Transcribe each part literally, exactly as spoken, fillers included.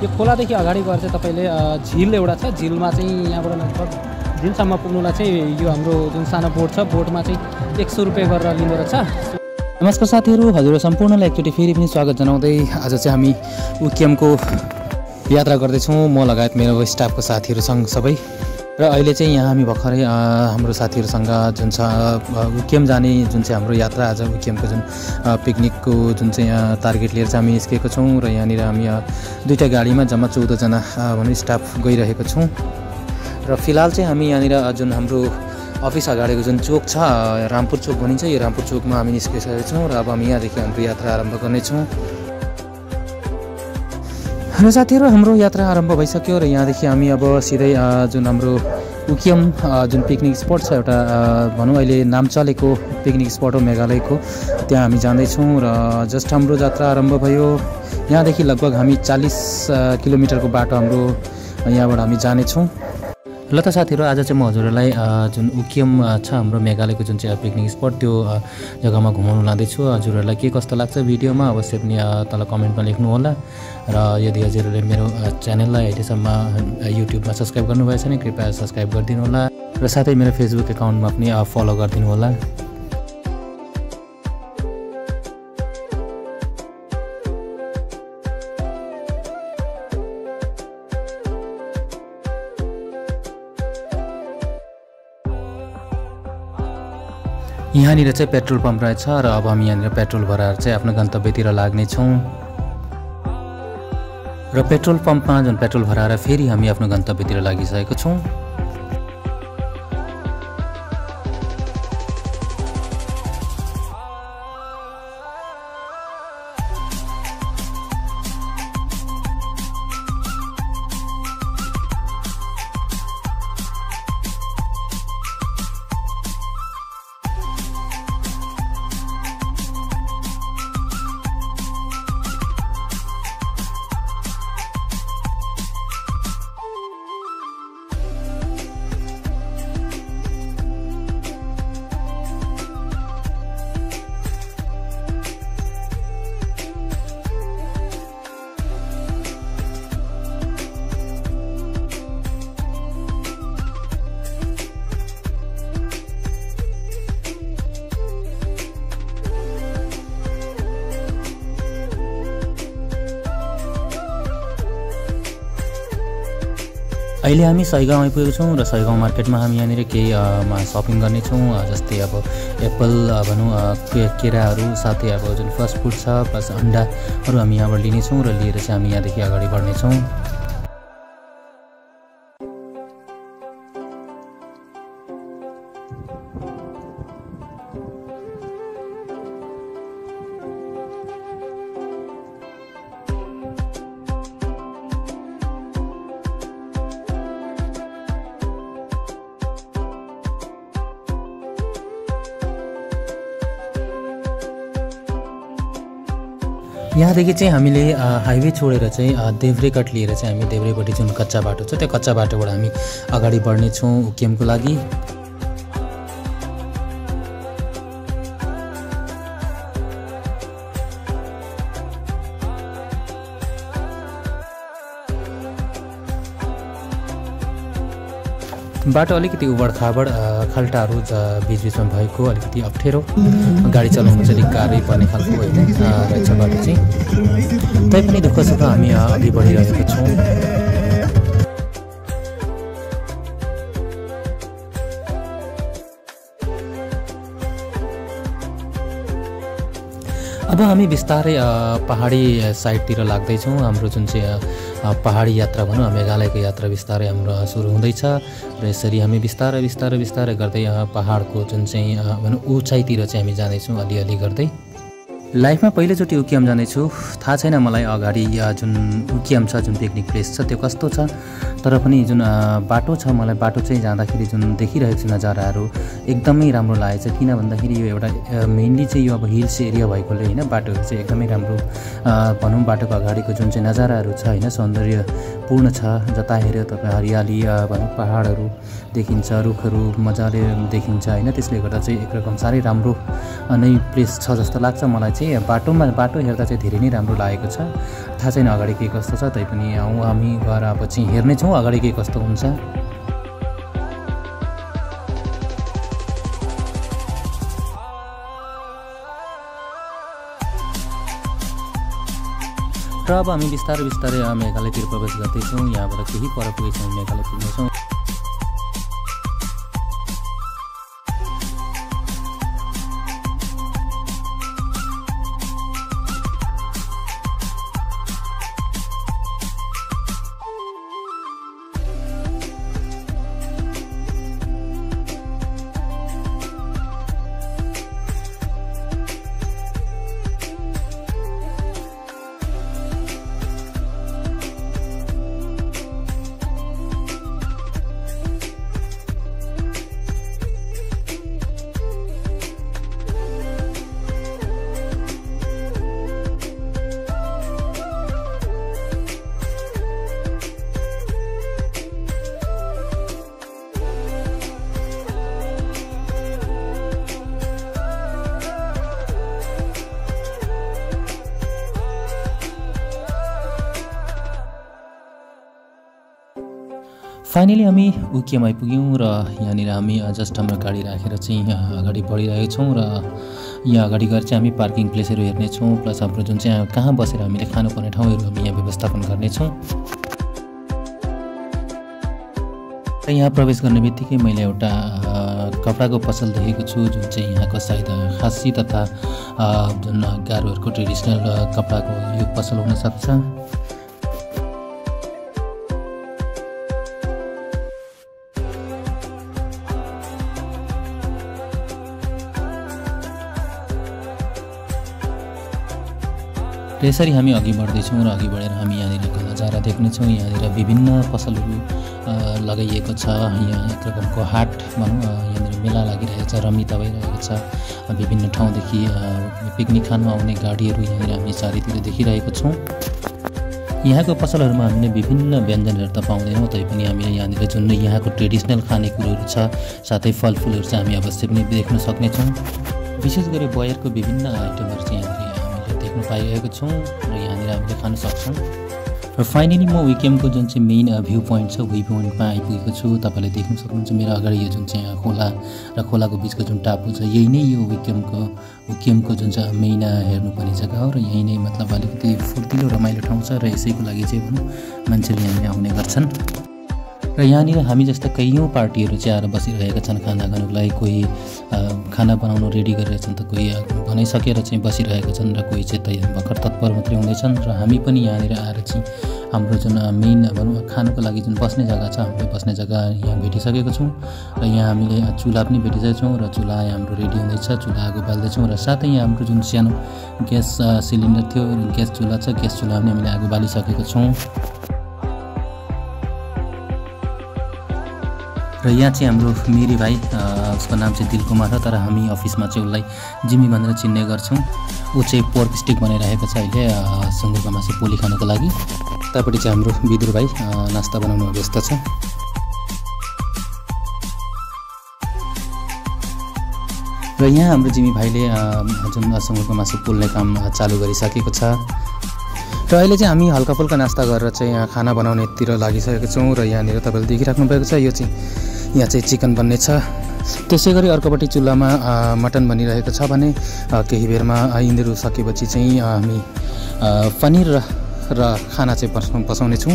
यो खोलादेखि अगाडि गएर चाहिँ तपाईँले झिल एउटा छ, झिलमा चाहिँ यहाँबाट लगभग झिलसम्म पुग्नुलाई चाहिँ यो हाम्रो जुन सानो बोट छ, बोटमा चाहिँ एक सौ रुपियाँ गरेर लिँदो रहेछ। नमस्कार साथीहरू, हजुर सम्पूर्णलाई एकचोटि फेरि पनि स्वागत जनाउँदै आज चाहिँ हामी उक्किमको यात्रा गर्दैछौँ, म लगायत मेरो स्टाफको साथीहरूसँग सबै। र अहिले चाहिँ यहाँ हामी भर्खरै हाम्रो साथीहरूसँग जुन छ उक्किम जाने जुन चाहिँ हाम्रो यात्रा आज उक्किमको जुन पिकनिकको जुन चाहिँ यहाँ टार्गेट लिएर चाहिँ हामी निस्केको छौँ र यहाँनिर हामी दुईवटा गाडीमा जम्मा चौधजना भनौँ स्टाफ गइरहेको छौँ। र फिलहाल चाहिँ हामी यहाँनिर जुन हाम्रो अफिस अगाडिको जुन चोक छ, रामपुर चोक भनिन्छ, यो रामपुर चोकमा हामी निस्किसकेका छौँ र अब हामी यहाँदेखि हाम्रो यात्रा आरम्भ गर्नेछौँ। र साथीहरू हाम्रो यात्रा आरम्भ भइसक्यो र यहाँदेखि हामी अब सिधै जुन हाम्रो उक्किम जुन पिकनिक स्पट छ, एउटा भनौँ अहिले नाम चलेको पिकनिक स्पट हो मेघालयको, त्यहाँ हामी जाँदैछौँ। र जस्ट हाम्रो यात्रा आरम्भ भयो। यहाँदेखि लगभग हामी चालीस किलोमिटरको बाटो हाम्रो यहाँबाट हामी जानेछौँ। ल त साथीहरू, आज चाहिँ म हजुरहरूलाई जुन उक्किम छ हाम्रो मेघालयको जुन चाहिँ पिकनिक स्पट, त्यो जग्गामा घुमाउनु लाँदैछु। हजुरहरूलाई के कस्तो लाग्छ भिडियोमा अवश्य पनि तल कमेन्टमा लेख्नु होला। र यदि हजुरहरूले मेरो च्यानललाई अहिलेसम्म युट्युबमा सब्सक्राइब गर्नुभएछ भने कृपया सब्सक्राइब गरिदिनु होला र साथै मेरो फेसबुक एकाउन्टमा पनि फलो गरिदिनु होला। यहाँनिर चाहिँ पेट्रोल पम्प रहेछ र अब हामी यहाँनिर पेट्रोल भराएर चाहिँ आफ्नो गन्तव्यतिर लाग्नेछौँ। र पेट्रोल पम्पमा जुन पेट्रोल भराएर फेरि हामी आफ्नो गन्तव्यतिर लागिसकेको छौँ। अहिले हामी सयगाउँ आइपुगेको छौँ र सयगाउँ मार्केटमा हामी यहाँनिर केही सपिङ गर्नेछौँ। जस्तै अब एप्पल भनौँ, केराहरू, साथै अब जुन फास्ट फुड छ प्लस अन्डाहरू हामी यहाँबाट लिनेछौँ र लिएर चाहिँ हामी यहाँदेखि अगाडि बढ्नेछौँ। यहाँदेखि चाहिँ हामीले हाइवे छोडेर चाहिँ देब्रेकट लिएर चाहिँ हामी देब्रेपट्टि जुन कच्चा बाटो छ, त्यो कच्चा बाटोबाट हामी अगाडि बढ्नेछौँ उक्किमको लागि। बाटो अलिकति उबड खाबड, खाल्टाहरू बिचबिचमा भएको अलिकति अप्ठ्यारो, गाडी चलाउनु चाहिँ अलिक गाह्रै पर्ने खालको होइन रहेछ बाटो चाहिँ। तैपनि दुःख सुख हामी अघि बढिरहेका छौँ। अब हामी बिस्तारै पहाडी साइडतिर लाग्दैछौँ। हाम्रो जुन चाहिँ पहाडी यात्रा भनौँ, मेघालयको यात्रा बिस्तारै हाम्रो सुरु हुँदैछ र यसरी हामी बिस्तारै बिस्तारै बिस्तारै गर्दै पहाडको जुन चाहिँ भनौँ उचाइतिर चाहिँ हामी जाँदैछौँ अलिअलि गर्दै। लाइफमा पहिलोचोटि उक्किम जाँदैछु। थाहा छैन मलाई अगाडि जुन उक्किम छ, जुन पिकनिक प्लेस छ त्यो कस्तो छ, तर पनि जुन बाटो छ, मलाई बाटो चाहिँ जाँदाखेरि जुन देखिरहेको छु नजाराहरू एकदमै राम्रो लागेको छ। किन भन्दाखेरि यो एउटा मेनली चाहिँ यो अब हिल्स एरिया भएकोले होइन, बाटोहरू चाहिँ एकदमै राम्रो भनौँ, बाटोको अगाडिको जुन चाहिँ नजाराहरू छ होइन, सौन्दर्यपूर्ण छ। जता हेऱ्यो तपाईँ हरियाली भनौँ, पहाडहरू देखिन्छ, रुखहरू मजाले देखिन्छ होइन। त्यसले गर्दा चाहिँ एक रकम साह्रै राम्रो नै प्लेस छ जस्तो लाग्छ मलाई चाहिँ। चाहिँ बाटोमा बाटो हेर्दा चाहिँ धेरै नै राम्रो लागेको छ। थाहा छैन अगाडि के कस्तो छ, तैपनि हामी गएर अब चाहिँ हेर्नेछौँ अगाडि के कस्तो हुन्छ। र अब हामी बिस्तारै बिस्तारै मेघालयतिर प्रवेश गर्दैछौँ। यहाँबाट केही पर पुगेछौँ मेघालय पुग्नेछौँ। फाइनली हामी उकियाम आइपुग्यौँ र यहाँनिर हामी जस्ट हाम्रो गाडी राखेर चाहिँ अगाडि बढिरहेको छौँ र यहाँ अगाडि गएर चाहिँ हामी पार्किङ प्लेसहरू हेर्नेछौँ, प्लस हाम्रो जुन चाहिँ कहाँ बसेर हामीले खानुपर्ने ठाउँहरू हामी यहाँ व्यवस्थापन गर्नेछौँ। र यहाँ प्रवेश गर्ने बित्तिकै मैले एउटा कपडाको पसल देखेको छु जुन चाहिँ यहाँको सायद खासी तथा जुन गारोहरूको ट्रेडिसनल कपडाको यो पसल हुनसक्छ। यसरी हामी अघि बढ्दैछौँ र अघि बढेर हामी यहाँनिरको नजारा देख्नेछौँ। यहाँनिर विभिन्न पसलहरू लगाइएको छ। यहाँ एक रकमको हाट भनौँ, यहाँनिर मेला लागिरहेको छ, रमिता भइरहेको छ। विभिन्न ठाउँदेखि पिकनिक खान आउने गाडीहरू यहाँनिर हामी चारैतिर देखिरहेको छौँ। यहाँको पसलहरूमा हामीले विभिन्न व्यञ्जनहरू त पाउँदैनौँ, तैपनि हामीले यहाँनिर जुन यहाँको ट्रेडिसनल खानेकुरोहरू छ साथै फलफुलहरू चाहिँ हामी अवश्य पनि देख्न सक्नेछौँ। विशेष गरी बयरको विभिन्न आइटमहरू चाहिँ यहाँनिर देख्न पाइरहेको छौँ र यहाँनिर हामीले खान सक्छौँ। र फाइनली म विकेमको जुन चाहिँ मेन भ्यू पोइन्ट छ भ्यू पोइन्टमा आइपुगेको छु। तपाईँले देख्न सक्नुहुन्छ मेरो अगाडि यो जुन चाहिँ खोला र खोलाको बिचको जुन टापु छ यही नै यो विकेमको विकेमको जुन चाहिँ मेन हेर्नुपर्ने जग्गा हो र यही नै मतलब अलिकति फुर्तिलो रमाइलो ठाउँ छ र यसैको लागि चाहिँ भनौँ मान्छेले यहाँनिर आउने गर्छन्। र यहाँनिर हामी जस्ता कैयौँ पार्टीहरू चाहिँ आएर बसिरहेका छन् खाना खानुको लागि। कोही खाना बनाउनु रेडी गरिरहेछन् त कोही बनाइसकेर चाहिँ बसिरहेका छन् र कोही चाहिँ त भर्खर तत्पर मात्रै हुँदैछन्। र हामी पनि यहाँनिर आएर चाहिँ हाम्रो जुन मेन भनौँ खानुको लागि जुन बस्ने जग्गा छ हाम्रो बस्ने जग्गा यहाँ भेटिसकेको छौँ र यहाँ हामीले चुल्हा पनि भेटिसकेको छौँ र चुल्हा हाम्रो रेडी हुँदैछ। चुल्हा आगो बाल्दैछौँ र साथै यहाँ हाम्रो जुन सानो ग्यास सिलिन्डर थियो ग्यास चुल्हा छ ग्यास चुल्हा पनि हामीले आगो बालिसकेको छौँ। र यहाँ चाहिँ हाम्रो मेरी भाइ, उसको नाम चाहिँ दिल कुमार हो, तर हामी अफिसमा चाहिँ उसलाई जिमी भनेर चिन्ने गर्छौँ। ऊ चाहिँ पोर्क स्टिक बनाइरहेको छ अहिले सुँगुरको मासु पोली खानको लागि। त्यहाँपट्टि चाहिँ हाम्रो विदुर भाइ नास्ता बनाउनु व्यस्त छ। र यहाँ हाम्रो जिमी भाइले जुन सुँगुरको मासु पोल्ने काम चालु गरिसकेको छ। र अहिले चाहिँ हामी हल्का फुल्का नास्ता गरेर चाहिँ यहाँ खाना बनाउनेतिर लागिसकेको छौँ। र यहाँनिर तपाईँले देखिराख्नु भएको छ यो चाहिँ यहाँ चाहिँ चिकन बन्ने छ। त्यसै गरी अर्कोपट्टि चुल्हामा मटन बनिरहेको छ भने केही बेरमा यिनीहरू सकेपछि चाहिँ हामी पनिर र र खाना चाहिँ पस पसाउने छौँ।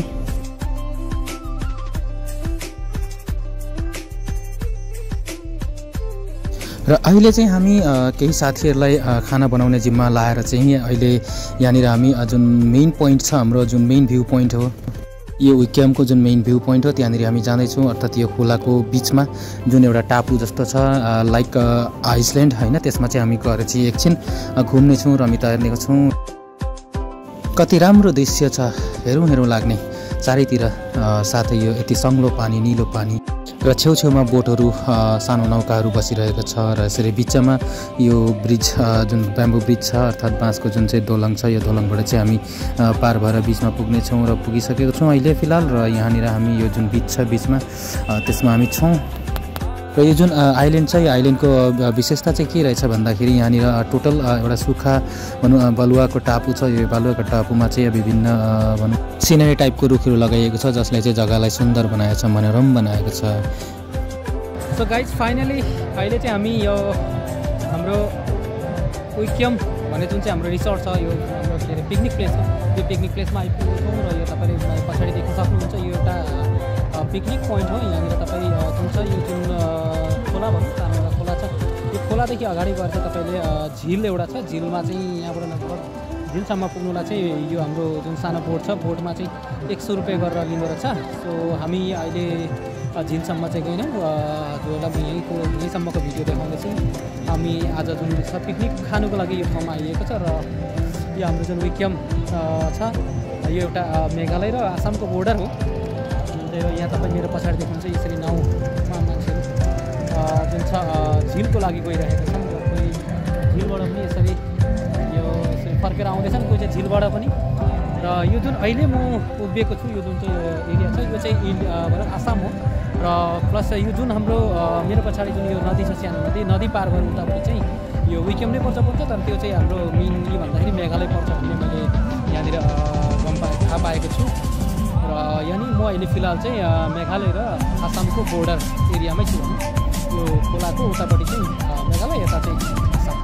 र अहिले चाहिँ हामी केही साथीहरूलाई खाना बनाउने जिम्मा लाएर चाहिँ अहिले यहाँनिर हामी जुन मेन पोइन्ट छ हाम्रो जुन मेन भ्यू पोइन्ट हो यो विकेमको जुन मेन भ्यू पोइन्ट हो त्यहाँनिर हामी जाँदैछौँ। अर्थात् यो खोलाको बिचमा जुन एउटा टापु जस्तो छ लाइक आइसल्यान्ड होइन, त्यसमा चाहिँ हामी गएर चाहिँ एकछिन घुम्नेछौँ रमिता हेर्नेको छौँ। कति राम्रो दृश्य छ, हेरौँ हेरौँ लाग्ने चारैतिर। साथै यो यति सङ्लो पानी निलो पानी र छेउछेउमा बोटहरू सानो नौकाहरू बसिरहेको छ र यसरी बिचमा यो ब्रिज जुन ब्याम्बो ब्रिज छ अर्थात् बाँसको जुन चाहिँ दोलङ छ यो दोलङबाट चाहिँ हामी पार भएर बिचमा पुग्नेछौँ र पुगिसकेको छौँ अहिले फिलहाल। र यहाँनिर हामी यो जुन बिच छ बिचमा त्यसमा हामी छौँ। र यो जुन आइल्यान्ड छ यो आइल्यान्डको विशेषता चाहिँ के रहेछ भन्दाखेरि यहाँनिर टोटल एउटा सुक्खा भनौँ बालुवाको टापु छ। यो बालुवाको टापुमा चाहिँ विभिन्न भनौँ सिनेरी टाइपको रुखहरू लगाइएको छ जसले चाहिँ जग्गालाई सुन्दर बनाएको छ, मनोरम बनाएको छ। सो गाइज फाइनली अहिले चाहिँ हामी यो हाम्रो विक्यम भन्ने जुन चाहिँ हाम्रो रिसोर्ट छ, यो हाम्रो के अरे पिकनिक प्लेस हो, यो पिकनिक प्लेसमा आइपुगेको छौँ र यो तपाईँले पछाडि देख्न सक्नुहुन्छ यो एउटा पिकनिक पोइन्ट हो। यहाँनिर तपाईँ जुन छ यो जुन खोला भनौँ सानो एउटा खोला छ, यो खोलादेखि अगाडि गएर चाहिँ तपाईँले झिल एउटा छ, झिलमा चाहिँ यहाँबाट लगभग झिलसम्म पुग्नुलाई चाहिँ यो हाम्रो जुन सानो बोट छ, बोटमा चाहिँ एक सौ रुपियाँ गरेर लिँदो रहेछ। सो हामी अहिले झिलसम्म चाहिँ गएनौँ, हजुरहरूलाई म यहीँको यहीँसम्मको भिडियो देखाउँदैछु। हामी आज जुन छ पिकनिक खानुको लागि यो ठाउँमा आइएको छ र यो हाम्रो जुन विक्यम छ यो एउटा मेघालय र आसामको बोर्डर हो। यहाँ तपाईँ मेरो पछाडि देख्नुहुन्छ यसरी नाउँमा मान्छेहरू जुन छ झिलको लागि गइरहेका छन् र कोही झिलबाट पनि यसरी यो यसरी फर्केर आउँदैछन्, कोही चाहिँ झिलबाट पनि। र यो जुन अहिले म उभिएको छु यो जुन चाहिँ एरिया छ यो चाहिँ भनौँ आसाम हो र प्लस यो जुन हाम्रो मेरो पछाडि जुन यो नदी छ सानो नदी नदी पार गरेर उतापट्टि चाहिँ यो विक्यम नै पर्छ पर्छ तर त्यो चाहिँ हाम्रो मेनली भन्दाखेरि मेघालय पर्छ भन्ने मैले यहाँनिर गम पा थाहा पाएको छु। र यहाँनिर म अहिले फिलहाल चाहिँ मेघालय र आसामको बोर्डर एरियामै छु भनौँ, यो खोलाको उतापट्टि चाहिँ मेघालय यता चाहिँ आसाम।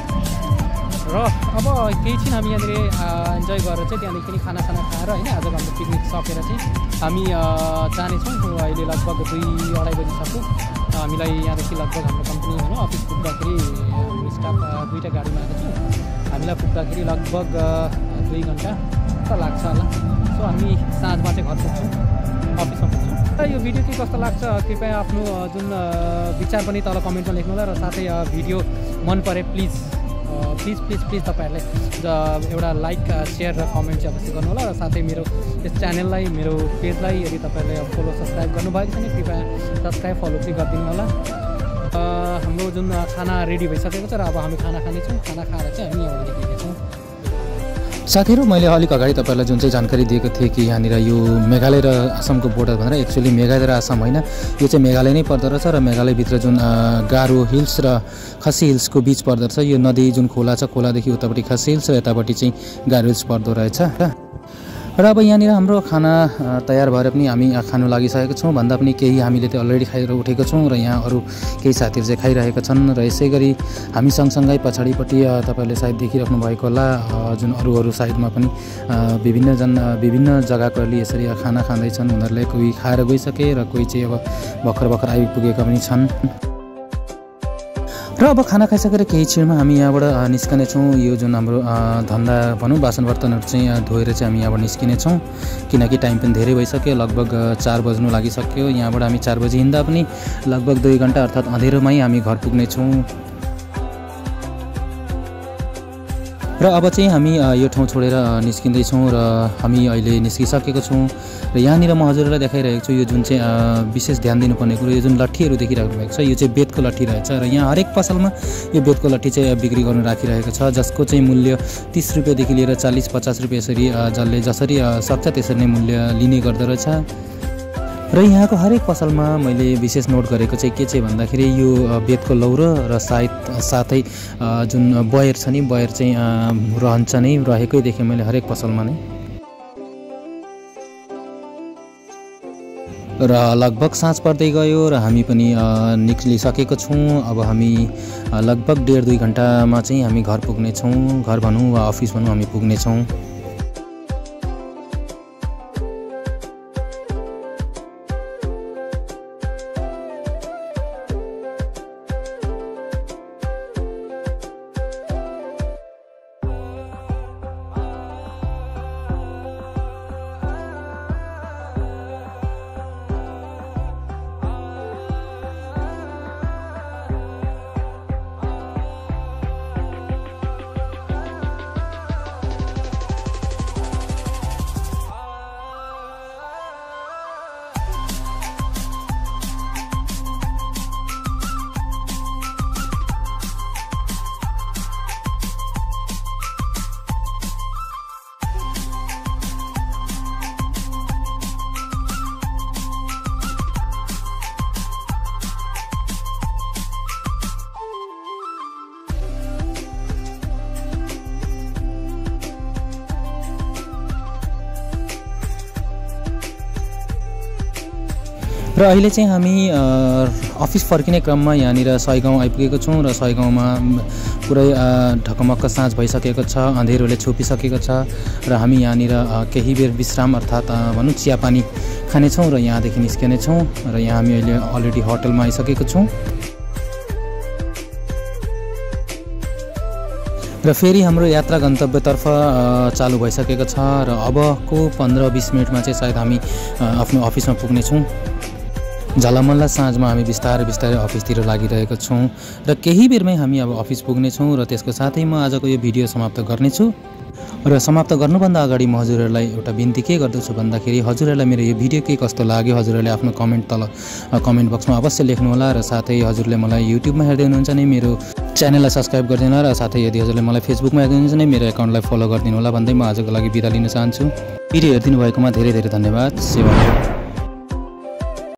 र अब केही छिन हामी यहाँनिर इन्जोय गरेर चाहिँ त्यहाँदेखि नि खानासाना खाएर होइन आजको हाम्रो पिकनिक सकेर चाहिँ हामी जानेछौँ। अहिले लगभग दुई अढाई बजीसम्म हामीलाई यहाँदेखि लगभग हाम्रो कम्पनी भनौँ अफिस पुग्दाखेरि हामी स्टाफ दुईवटा गाडीमा आएको छौँ, हामीलाई पुग्दाखेरि लगभग दुई घन्टा त लाग्छ होला। सो हामी साँझमा चाहिँ घर पुग्छौँ, अफिसमा पुग्छौँ। र यो भिडियो चाहिँ कस्तो लाग्छ कृपया आफ्नो जुन विचार पनि तल कमेन्टमा लेख्नु होला र साथै भिडियो मन परे प्लिज प्लिज प्लिज प्लिज तपाईँहरूले एउटा लाइक सेयर र कमेन्ट चाहिँ अवश्य गर्नु होला। र साथै मेरो यस च्यानललाई मेरो पेजलाई यदि तपाईँहरूले फलो सब्सक्राइब गर्नुभएको छ भने कृपया सब्सक्राइब फलो पनि गरिदिनु होला। हाम्रो जुन खाना रेडी भइसकेको छ र अब हामी खाना खानेछौँ, खाना खाएर चाहिँ हामी यहाँबाट निक्लिनेछौँ। साथीहरू मैले अलिक अगाडि तपाईँलाई जुन चाहिँ जानकारी दिएको थिएँ कि यहाँनिर यो मेघालय र आसामको बोर्डर भनेर एक्चुअली मेघालय र आसाम होइन, यो चाहिँ मेघालय नै पर्दो रहेछ र मेघालयभित्र जुन गारो हिल्स र खसी हिल्सको बिच पर्दो रहेछ। यो नदी जुन खोला छ खोलादेखि उतापट्टि खसी हिल्स र यतापट्टि चाहिँ गारो हिल्स पर्दो रहेछ। र अब यहाँनिर हाम्रो खाना तयार भएर पनि हामी खानु लागिसकेको छौँ भन्दा पनि केही हामीले त अलरेडी खाएर उठेको छौँ र यहाँ अरू केही साथीहरू चाहिँ खाइरहेका छन्। र यसै गरी हामी सँगसँगै पछाडिपट्टि तपाईँहरूले सायद देखिराख्नु भएको होला जुन अरू अरू साइडमा पनि विभिन्नजन विभिन्न जग्गाकोहरूले यसरी खाना खाँदैछन्। उनीहरूले कोही खाएर गइसके र कोही चाहिँ अब भर्खर भर्खर आइपुगेका पनि छन्। र अब खाना खाइसकेर केही क्षणमा हामी यहाँबाट निस्कनेछौँ। यो जुन हाम्रो धन्दा भनौँ बासन बर्तनहरू चाहिँ धोएर चाहिँ हामी यहाँबाट निस्किनेछौँ किनकि टाइम पनि धेरै भइसक्यो, लगभग चार बज्नु लागिसक्यो। यहाँबाट हामी चार बजी हिँड्दा पनि लगभग दुई घन्टा अर्थात् अँधेरोमै हामी घर पुग्नेछौँ। र अब चाहिँ हामी यो ठाउँ छोडेर निस्किँदैछौँ र हामी अहिले निस्किसकेको छौँ। र यहाँनिर म हजुरहरूलाई देखाइरहेको छु यो जुन चाहिँ विशेष ध्यान दिनुपर्ने कुरो यो जुन लट्ठीहरू देखिराख्नु भएको छ यो चाहिँ बेतको लट्ठी रहेछ र यहाँ हरेक पसलमा यो बेतको लट्ठी चाहिँ बिक्री गर्नु राखिरहेको छ जसको चाहिँ मूल्य तिस रुपियाँदेखि लिएर चालिस पचास रुपियाँ यसरी जसले जसरी सक्छ त्यसरी नै मूल्य लिने गर्दो रहेछ। र यहाँको हरेक पसलमा मैले विशेष नोट गरेको चाहिँ के चाहिँ भन्दाखेरि यो बेतको लौरो र सायद साथै जुन बयर छ नि बयर चाहिँ रहन्छ नै रहेकै देखेँ मैले हरेक पसलमा नै। र लगभग साँझ पर्दै गयो र हामी पनि निक्लिसकेको छौँ। अब हामी लगभग डेढ दुई घन्टामा चाहिँ हामी घर पुग्नेछौँ, घर भनौँ वा अफिस भनौँ हामी पुग्नेछौँ। र अहिले चाहिँ हामी अफिस फर्किने क्रममा यहाँनिर सय गाउँ आइपुगेको छौँ र सय गाउँमा पुरै ढकमक्क साँझ भइसकेको छ, अँधेरोले छोपिसकेको छ र हामी यहाँनिर केही बेर विश्राम अर्थात् भनौँ चियापानी खानेछौँ र यहाँदेखि निस्किनेछौँ र यहाँ हामी अहिले अलरेडी होटलमा आइसकेको छौँ र फेरि हाम्रो यात्रा गन्तव्यतर्फ चालु भइसकेको छ र अबको पन्ध्र बिस मिनटमा चाहिँ सायद हामी आफ्नो अफिसमा पुग्नेछौँ। झलमल्ल साँझमा हामी बिस्तारै बिस्तारै अफिसतिर लागिरहेको छौँ र केही बेरमै हामी अब अफिस पुग्नेछौँ र त्यसको साथै म आजको यो भिडियो समाप्त गर्नेछु। र समाप्त गर्नुभन्दा अगाडि म हजुरहरूलाई एउटा बिन्ती के गर्दछु भन्दाखेरि हजुरहरूलाई मेरो यो भिडियो के कस्तो लाग्यो हजुरहरूले आफ्नो कमेन्ट तल कमेन्ट बक्समा अवश्य लेख्नुहोला र साथै हजुरले मलाई युट्युबमा हेर्दै हुनुहुन्छ भने मेरो च्यानललाई सब्सक्राइब गरिदिनु होला र साथै यदि हजुरले मलाई फेसबुकमा हेर्दै हुनुहुन्छ भने मेरो एकाउन्टलाई फलो गरिदिनु होला भन्दै म आजको लागि बिदा लिन चाहन्छु। भिडियो हेरिदिनु भएकोमा धेरै धेरै धन्यवाद। सेवा।